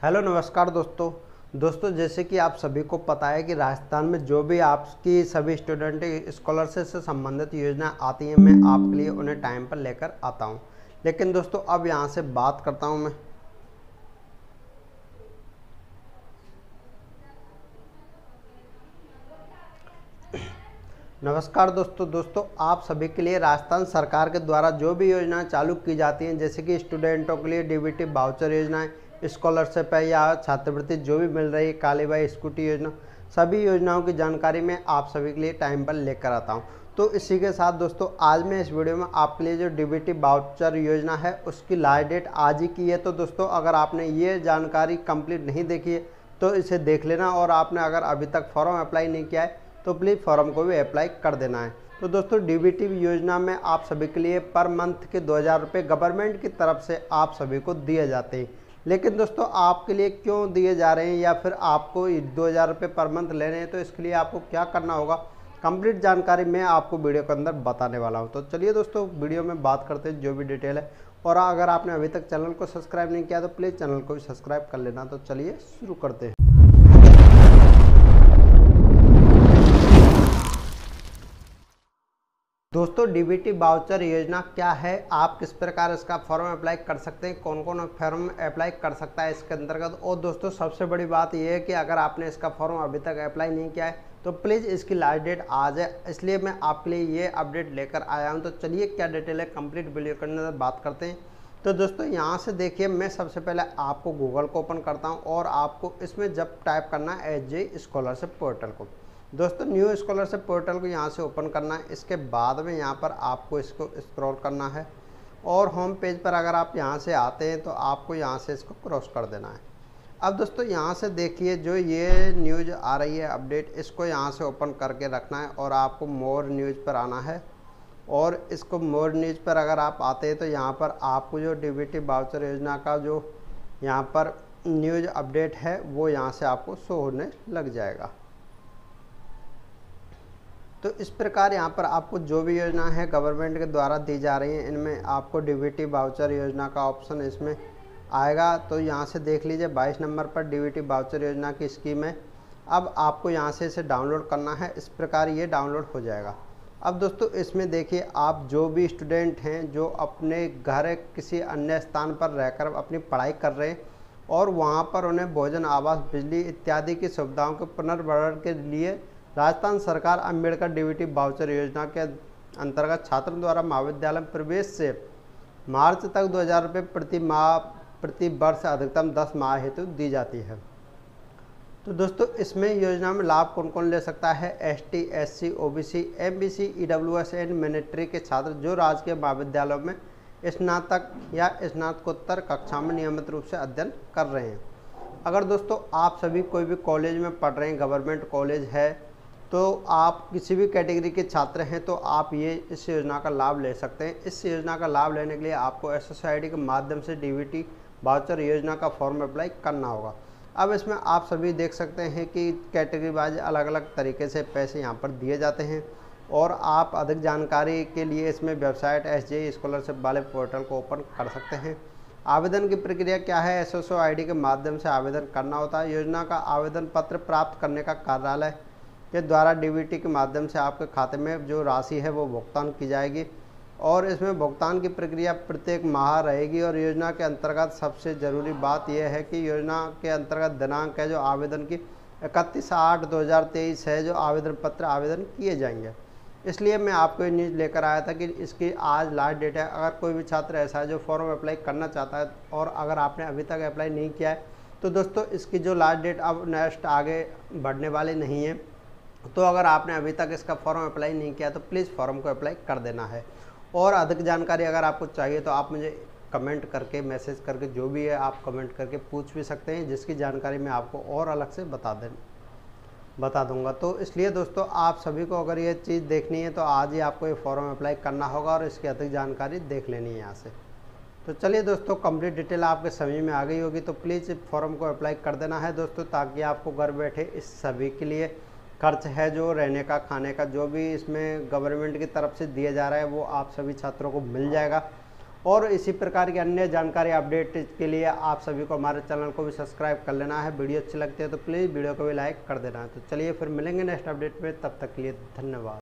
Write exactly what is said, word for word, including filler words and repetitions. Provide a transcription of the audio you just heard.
Hello नमस्कार दोस्तों दोस्तों जैसे कि आप सभी को पता है कि राजस्थान में जो भी आपकी सभी स्टूडेंट स्कॉलरशिप से संबंधित योजना आती हैं मैं आपके लिए उन्हें टाइम पर लेकर आता हूं। लेकिन दोस्तों अब यहां से बात करता हूं मैं नमस्कार दोस्तों दोस्तों आप सभी के लिए राजस्थान सरकार के द्वारा जो भी योजनाएं चालू की जाती हैं जैसे कि स्टूडेंटों के लिए डीबीटी वाउचर योजनाएं, स्कॉलरशिप है या छात्रवृत्ति जो भी मिल रही है, काली बाई स्कूटी योजना, सभी योजनाओं की जानकारी मैं आप सभी के लिए टाइम पर लेकर आता हूं। तो इसी के साथ दोस्तों आज मैं इस वीडियो में आपके लिए जो डीबीटी वाउचर योजना है उसकी लास्ट डेट आज ही की है। तो दोस्तों अगर आपने ये जानकारी कंप्लीट नहीं देखी है तो इसे देख लेना, और आपने अगर अभी तक फॉर्म अप्लाई नहीं किया है तो प्लीज़ फॉर्म को भी अप्लाई कर देना है। तो दोस्तों डीबीटी योजना में आप सभी के लिए पर मंथ के दो हज़ार रुपये गवर्नमेंट की तरफ से आप सभी को दिए जाते हैं। लेकिन दोस्तों आपके लिए क्यों दिए जा रहे हैं या फिर आपको दो हज़ार रुपये पर मंथ लेने हैं, तो इसके लिए आपको क्या करना होगा कंप्लीट जानकारी मैं आपको वीडियो के अंदर बताने वाला हूं। तो चलिए दोस्तों वीडियो में बात करते हैं जो भी डिटेल है, और अगर आपने अभी तक चैनल को सब्सक्राइब नहीं किया तो प्लीज़ चैनल को भी सब्सक्राइब कर लेना। तो चलिए शुरू करते हैं। दोस्तों डीबीटी वाउचर योजना क्या है, आप किस प्रकार इसका फॉर्म अप्लाई कर सकते हैं, कौन कौन फॉर्म अप्लाई कर सकता है इसके अंतर्गत। और दोस्तों सबसे बड़ी बात यह है कि अगर आपने इसका फॉर्म अभी तक अप्लाई नहीं किया है तो प्लीज़ इसकी लास्ट डेट आज है, इसलिए मैं आपके लिए ये अपडेट लेकर आया हूँ। तो चलिए क्या डिटेल है कंप्लीट वीडियो के अंदर बात करते हैं। तो दोस्तों यहाँ से देखिए, मैं सबसे पहले आपको गूगल को ओपन करता हूँ और आपको इसमें जब टाइप करना है एस जे स्कॉलरशिप पोर्टल को, दोस्तों न्यू स्कॉलरशिप पोर्टल को यहाँ से ओपन करना है। इसके बाद में यहाँ पर आपको इसको स्क्रॉल करना है और होम पेज पर अगर आप यहाँ से आते हैं तो आपको यहाँ से इसको क्रॉस कर देना है। अब दोस्तों यहाँ से देखिए जो ये न्यूज़ आ रही है अपडेट, इसको यहाँ से ओपन करके रखना है और आपको मोर न्यूज़ पर आना है। और इसको मोर न्यूज़ पर अगर आप आते हैं तो यहाँ पर आपको जो डीबीटी वाउचर योजना का जो यहाँ पर न्यूज़ अपडेट है वो यहाँ से आपको शो होने लग जाएगा। तो इस प्रकार यहाँ पर आपको जो भी योजना है गवर्नमेंट के द्वारा दी जा रही है इनमें आपको डीबीटी वाउचर योजना का ऑप्शन इसमें आएगा। तो यहाँ से देख लीजिए बाईस नंबर पर डीबीटी वाउचर योजना की स्कीम है। अब आपको यहाँ से इसे डाउनलोड करना है, इस प्रकार ये डाउनलोड हो जाएगा। अब दोस्तों इसमें देखिए आप जो भी स्टूडेंट हैं जो अपने घर किसी अन्य स्थान पर रहकर अपनी पढ़ाई कर रहे हैं और वहाँ पर उन्हें भोजन, आवास, बिजली इत्यादि की सुविधाओं के पुनर्भरण के लिए राजस्थान सरकार अम्बेडकर डीबीटी वाउचर योजना के अंतर्गत छात्रों द्वारा महाविद्यालय प्रवेश से मार्च तक दो हज़ार रुपये प्रति माह प्रति वर्ष अधिकतम दस माह हेतु दी जाती है। तो दोस्तों इसमें योजना में लाभ कौन कौन ले सकता है, S T, S C, O B C, M B C, E W S and military के छात्र जो राजकीय महाविद्यालयों में स्नातक या स्नातकोत्तर कक्षा में नियमित रूप से अध्ययन कर रहे हैं। अगर दोस्तों आप सभी कोई भी कॉलेज में पढ़ रहे हैं, गवर्नमेंट कॉलेज है, तो आप किसी भी कैटेगरी के छात्र हैं तो आप ये इस योजना का लाभ ले सकते हैं। इस योजना का लाभ लेने के लिए आपको एस एस आई डी के माध्यम से डीबीटी वाउचर योजना का फॉर्म अप्लाई करना होगा। अब इसमें आप सभी देख सकते हैं कि कैटेगरी वाइज अलग अलग तरीके से पैसे यहाँ पर दिए जाते हैं, और आप अधिक जानकारी के लिए इसमें वेबसाइट एस जे स्कॉलरशिप वाले पोर्टल को ओपन कर सकते हैं। आवेदन की प्रक्रिया क्या है, S S O I D के माध्यम से आवेदन करना होता है। योजना का आवेदन पत्र प्राप्त करने का कार्यालय के द्वारा डीबीटी के माध्यम से आपके खाते में जो राशि है वो भुगतान की जाएगी, और इसमें भुगतान की प्रक्रिया प्रत्येक माह रहेगी। और योजना के अंतर्गत सबसे ज़रूरी बात यह है कि योजना के अंतर्गत दिनांक है जो आवेदन की इकतीस आठ दो हज़ार तेईस है जो आवेदन पत्र आवेदन किए जाएंगे। इसलिए मैं आपको ये न्यूज़ लेकर आया था कि इसकी आज लास्ट डेट है। अगर कोई भी छात्र ऐसा है जो फॉर्म अप्लाई करना चाहता है और अगर आपने अभी तक अप्लाई नहीं किया है तो दोस्तों इसकी जो लास्ट डेट अब नेक्स्ट आगे बढ़ने वाली नहीं है। तो अगर आपने अभी तक इसका फॉर्म अप्लाई नहीं किया तो प्लीज़ फॉर्म को अप्लाई कर देना है। और अधिक जानकारी अगर आपको चाहिए तो आप मुझे कमेंट करके, मैसेज करके, जो भी है आप कमेंट करके पूछ भी सकते हैं, जिसकी जानकारी मैं आपको और अलग से बता दें बता दूंगा। तो इसलिए दोस्तों आप सभी को अगर ये चीज़ देखनी है तो आज ही आपको ये फॉर्म अप्लाई करना होगा और इसकी अधिक जानकारी देख लेनी है यहाँ से। तो चलिए दोस्तों कंप्लीट डिटेल आपके समझ में आ गई होगी, तो प्लीज़ फॉर्म को अप्लाई कर देना है दोस्तों, ताकि आपको घर बैठे इस सभी के लिए खर्च है जो रहने का, खाने का, जो भी इसमें गवर्नमेंट की तरफ से दिया जा रहा है वो आप सभी छात्रों को मिल जाएगा। और इसी प्रकार की अन्य जानकारी अपडेट के लिए आप सभी को हमारे चैनल को भी सब्सक्राइब कर लेना है। वीडियो अच्छी लगती है तो प्लीज़ वीडियो को भी लाइक कर देना है। तो चलिए फिर मिलेंगे नेक्स्ट अपडेट में, तब तक के लिए धन्यवाद।